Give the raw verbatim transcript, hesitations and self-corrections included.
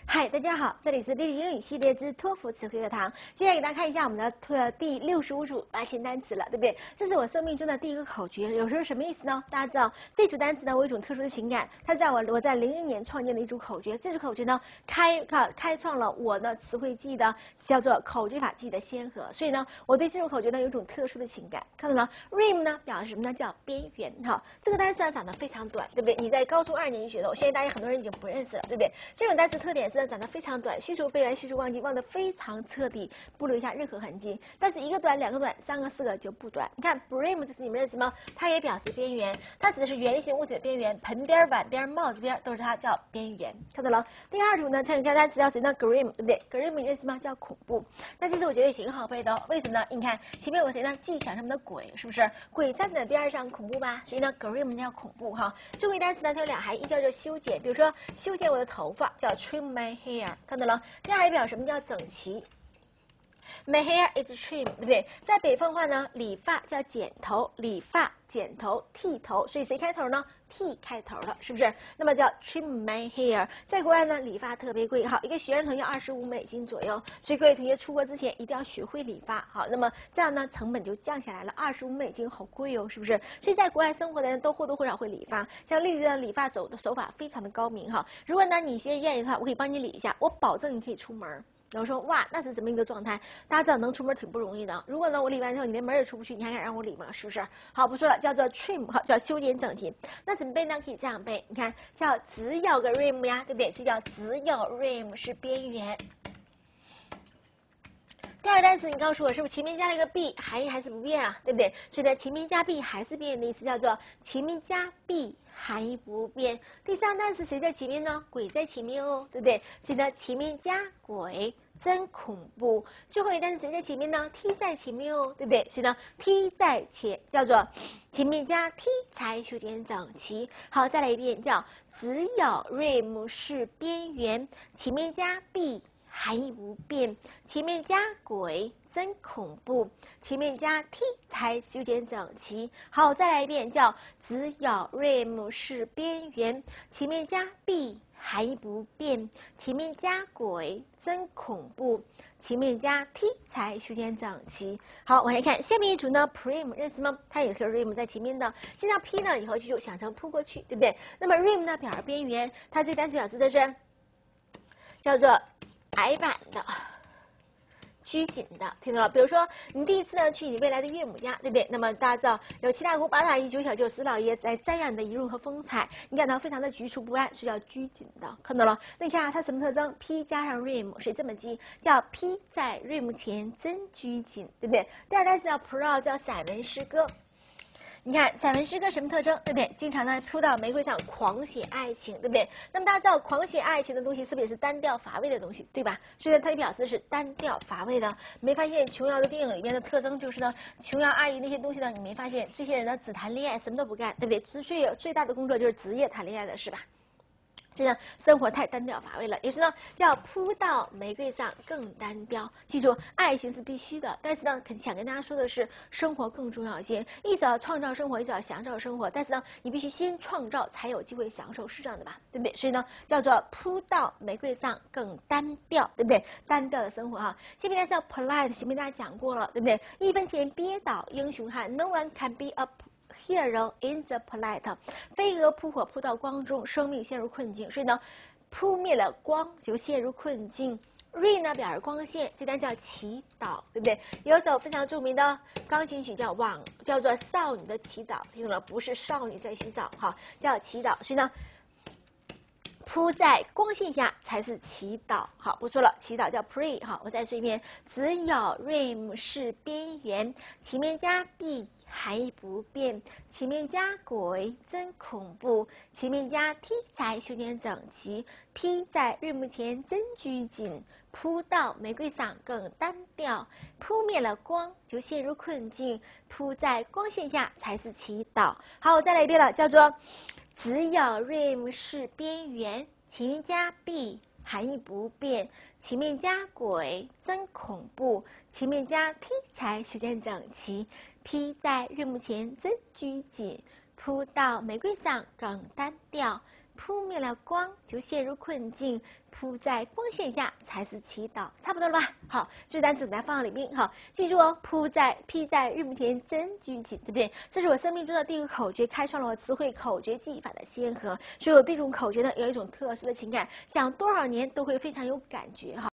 嗨，大家好，这里是丽丽英语系列之托福词汇课堂。接下来给大家看一下我们的托第六十五组八千单词了，对不对？这是我生命中的第一个口诀，有时候什么意思呢？大家知道这组单词呢，我有一种特殊的情感，它在我我在零一年创建的一组口诀，这组口诀呢，开开开创了我的词汇记忆的叫做口诀法记忆的先河，所以呢，我对这种口诀呢有一种特殊的情感。看到了 rim 呢，表示什么呢？叫边缘哈。这个单词呢长得非常短，对不对？你在高中二年级学的，我现在大家很多人已经不认识了，对不对？这种单词特点是长得非常短，叙述非完，叙述忘记，忘得非常彻底，不留下任何痕迹。但是一个短，两个短，三个、四个就不短。你看 brim 就是你们认识吗？它也表示边缘，它指的是圆形物体的边缘，盆边、碗边、帽子边都是它叫边缘。看到了？第二组呢，看你看单词叫谁呢 ？grim 对不对 ？grim 你认识吗？叫恐怖。那其实我觉得也挺好背的哦，为什么呢？你看前面有个谁呢？既想上面的鬼，是不是？鬼站在边上，恐怖吧？所以呢 grim 叫恐怖哈。注意单词呢，它有两含义，一叫做修剪，比如说修剪我的头发叫 trim my hair， 看到了？第二还表什么叫整齐 ？My hair is trim， 对不对？在北方话呢，理发叫剪头，理发、剪头、剃头，所以谁开头呢？剃开头了，是不是？那么叫 trim my hair。在国外呢，理发特别贵，好，一个学生头要二十五美金左右，所以各位同学出国之前一定要学会理发，好，那么这样呢，成本就降下来了，二十五美金好贵哦，是不是？所以在国外生活的人都或多或少会理发，像丽丽的理发手的手法非常的高明哈。如果呢你现在愿意的话，我可以帮你理一下，我保证你可以出门。然后说哇，那是怎么一个状态？大家知道能出门挺不容易的。如果呢我理完之后你连门也出不去，你还敢让我理吗？是不是？好，不说了，叫做 trim， 好，叫修剪整齐。那怎么背呢？可以这样背，你看叫只有个 rim 呀，对不对？是叫只有 rim 是边缘。第二单词你告诉我是不是前面加了一个 be， 含义还是不变啊？对不对？所以呢前面加 be 还是变的意思，叫做前面加 be。含义不变。第三单词谁在前面呢？鬼在前面哦，对不对？所以呢，前面加鬼，真恐怖。最后一单词谁在前面呢 ？t 在前面哦，对不对？所以呢 ，t 在前叫做前面加 t 才修剪整齐。好，再来一遍，叫只有 rim 是边缘，前面加 be。含义不变，前面加鬼，真恐怖。前面加 t 才修剪整齐。好，再来一遍，叫只有 rim 是边缘，前面加 be， 含义不变。前面加鬼，真恐怖。前面加 t 才修剪整齐。好，往下看，下面一组呢 ，prim 认识吗？它也是 rim 在前面的。见到 p 呢，以后就想成扑过去，对不对？那么 rim 呢，表示边缘，它这个单词表示的是叫做矮板的、拘谨的，听懂了？比如说，你第一次呢去你未来的岳母家，对不对？那么大家知道有七大姑八大姨九小舅十老爷在瞻仰你的仪容和风采，你感到非常的局促不安，是叫拘谨的，看到了？那你看啊，它什么特征 ？P 加上 rim， 所以这么记，叫 P 在 rim 前真拘谨，对不对？第二单词叫 proud， 叫散文诗歌。你看散文诗歌什么特征，对不对？经常呢扑到玫瑰上狂写爱情，对不对？那么大家知道狂写爱情的东西是不是也是单调乏味的东西，对吧？所以呢，它也表示的是单调乏味的。没发现琼瑶的电影里面的特征就是呢，琼瑶阿姨那些东西呢，你没发现这些人呢只谈恋爱，什么都不干，对不对？最最大的工作就是职业谈恋爱的是吧？这样生活太单调乏味了，于是呢，叫扑到玫瑰上更单调。记住，爱情是必须的，但是呢，想跟大家说的是，生活更重要一些。一直要创造生活，一直要享受生活，但是呢，你必须先创造，才有机会享受，是这样的吧？对不对？所以呢，叫做扑到玫瑰上更单调，对不对？单调的生活哈。下面呢叫 polite， 前面大家讲过了，对不对？一分钱跌倒英雄汉 ，No one can be a hero in the polite， 飞蛾扑火扑到光中，生命陷入困境。所以呢，扑灭了光就陷入困境。ray 呢表示光线，这单叫祈祷，对不对？有一首非常著名的钢琴曲叫《往》，叫做《少女的祈祷》，听懂了？不是少女在洗澡，哈，叫祈祷。所以呢，铺在光线下才是祈祷。好，不说了，祈祷叫 pray。好，我再说一遍，只有 rim 是边缘，前面加 be。含义不变，前面加鬼真恐怖，前面加 t 才修剪整齐 ，p 在rim前真拘谨，扑到玫瑰上更单调，扑灭了光就陷入困境，扑在光线下才是祈祷。好，我再来一遍了，叫做只有 rim 是边缘，前面加 be。含义不变，前面加鬼真恐怖，前面加 t 才修剪整齐 ，p 在rim前真拘谨，扑到玫瑰上更单调， 扑灭了光就陷入困境，扑在光线下才是祈祷，差不多了吧？好，这个单词给大家放到里面，好，记住哦，扑在披在日暮田真举起，对不对？这是我生命中的第一个口诀，开创了我词汇口诀记忆法的先河，所以我对这种口诀呢有一种特殊的情感，想多少年都会非常有感觉哈。